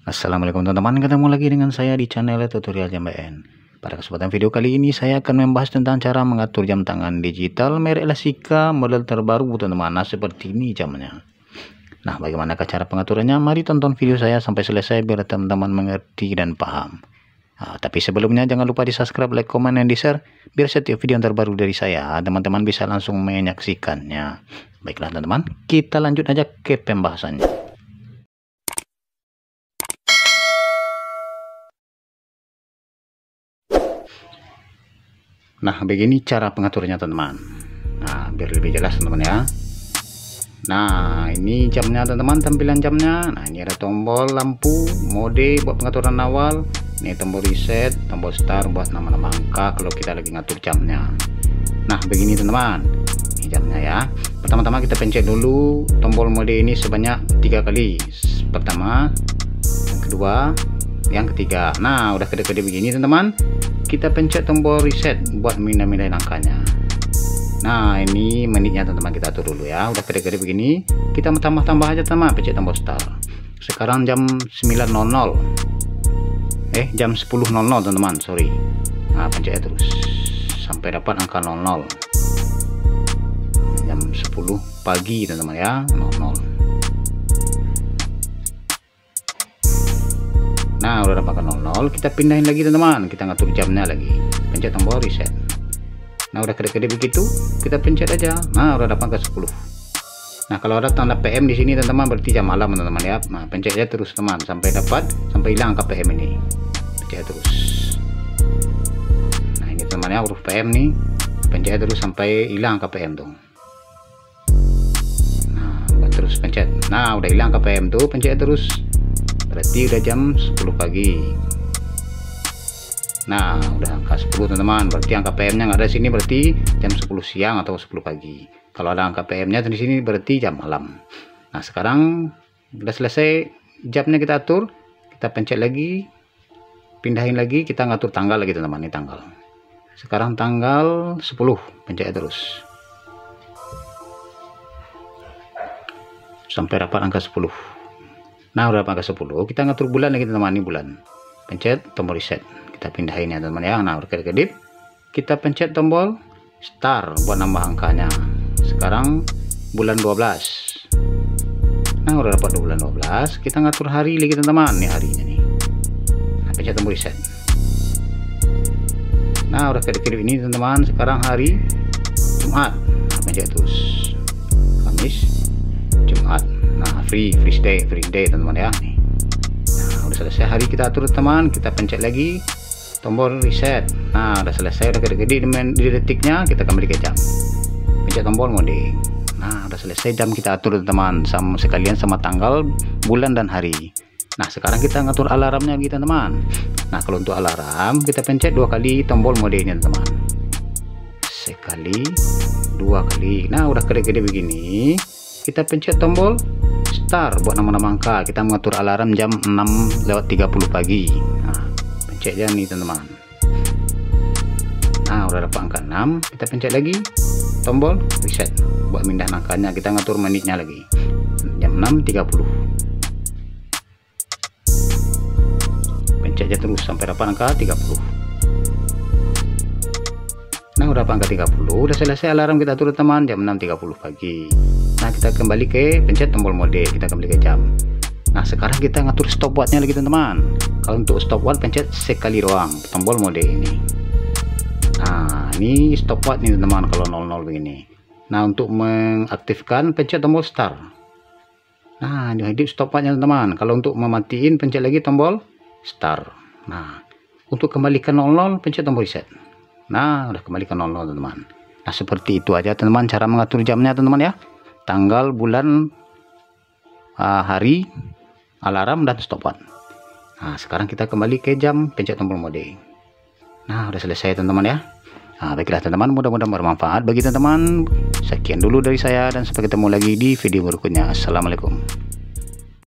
Assalamualaikum teman-teman, ketemu lagi dengan saya di channel tutorial jam BN. Pada kesempatan video kali ini saya akan membahas tentang cara mengatur jam tangan digital merek Lasika model terbaru teman-teman. Nah, seperti ini jamnya. Nah, bagaimana cara pengaturannya? Mari tonton video saya sampai selesai biar teman-teman mengerti dan paham. Nah, tapi sebelumnya jangan lupa di subscribe, like, komen, dan di share biar setiap video yang terbaru dari saya teman-teman bisa langsung menyaksikannya. Baiklah teman-teman, kita lanjut aja ke pembahasannya. Nah, begini cara pengaturannya teman-teman. Nah, biar lebih jelas teman-teman ya. Nah, ini jamnya teman-teman, tampilan jamnya. Nah, ini ada tombol lampu mode buat pengaturan awal. Ini tombol reset, tombol start buat nama-nama angka kalau kita lagi ngatur jamnya. Nah, begini teman-teman. Ini jamnya ya. Pertama-tama kita pencet dulu tombol mode ini sebanyak 3 kali. Pertama, yang kedua, yang ketiga. Nah, udah kedip-kedip begini teman-teman, kita pencet tombol reset buat mindahin angkanya. Nah, ini menitnya teman-teman kita atur dulu ya. Udah kedip-kedip begini, kita tambah aja teman, pencet tombol start. Sekarang jam 9.00, jam 10.00 teman-teman, sorry. Nah, pencet terus sampai dapat angka 00. Jam 10 pagi teman-teman ya, 00. Nah, udah dapat 00, kita pindahin lagi teman-teman, kita ngatur jamnya lagi, pencet tombol reset. Nah, udah kedip-kedip begitu, kita pencet aja. Nah, udah dapat ke 10. Nah, kalau ada tanda PM di sini teman-teman berarti jam malam teman-teman ya. Nah, pencet aja terus teman sampai hilang angka PM ini, pencet terus. Nah, ini teman ya, huruf PM nih, pencet terus sampai hilang angka PM tuh. Nah, terus pencet. Nah, udah hilang angka PM tuh, pencet terus. Berarti udah jam 10 pagi. Nah, udah angka 10 teman-teman, berarti angka PM nya nggak ada sini, berarti jam 10 siang atau 10 pagi. Kalau ada angka PM nya di sini berarti jam malam. Nah, sekarang udah selesai jamnya kita atur, kita pencet lagi, pindahin lagi, kita ngatur tanggal lagi teman-teman. Ini tanggal, sekarang tanggal 10, pencet terus sampai dapat angka 10. Nah, udah angka 10, kita ngatur bulan lagi teman-teman. Ini bulan, pencet tombol reset, kita pindahin ya teman-teman ya. Nah, berkedip-kedip, kita pencet tombol start buat nambah angkanya. Sekarang bulan 12. Nah, udah dapat bulan 12, kita ngatur hari lagi teman-teman. Nih harinya nih. Nah, pencet tombol reset. Nah, udah kedip-kedip ini teman-teman, sekarang hari Jumat. Nah, pencet terus Kamis, Jumat. Nah, free day teman-teman ya. Nih. Nah, udah selesai hari kita atur teman, kita pencet lagi tombol reset. Nah, udah selesai, udah gede-gede di detiknya, kita kembali ke jam, pencet tombol mode. Nah, udah selesai jam kita atur teman, sama sekalian sama tanggal, bulan, dan hari. Nah, sekarang kita ngatur alarmnya gitu teman. Nah, kalau untuk alarm kita pencet 2 kali tombol modenya teman, sekali, 2 kali. Nah, udah gede-gede begini, kita pencet tombol start buat nama-nama angka. Kita mengatur alarm jam 6:30 pagi. Nah, pencet aja nih teman-teman. Nah, udah dapat angka 6, kita pencet lagi tombol reset buat mindah angkanya. Kita ngatur menitnya lagi, jam 6:30. Pencet aja terus sampai dapat angka 30. Nah, udah angka 30, udah selesai alarm kita atur teman, jam 6:30 pagi. Nah, kita kembali ke pencet tombol mode, kita kembali ke jam. Nah, sekarang kita ngatur stopwatchnya lagi teman-teman. Kalau untuk stopwatch pencet sekali doang tombol mode ini. Nah, ini stopwatch nih teman-teman kalau 00 begini. Nah, untuk mengaktifkan pencet tombol start. Nah, ini hidup stopwatchnya teman-teman. Kalau untuk mematiin pencet lagi tombol start. Nah, untuk kembalikan 00 pencet tombol reset. Nah, udah kembali ke 00 teman-teman. Nah, seperti itu aja teman-teman cara mengatur jamnya teman-teman ya. Tanggal, bulan, hari, alarm, dan stopwatch. Nah, sekarang kita kembali ke jam, pencet tombol mode. Nah, udah selesai teman-teman ya. Nah, baiklah teman-teman, mudah-mudahan bermanfaat bagi teman-teman. Sekian dulu dari saya, dan sampai ketemu lagi di video berikutnya. Assalamualaikum.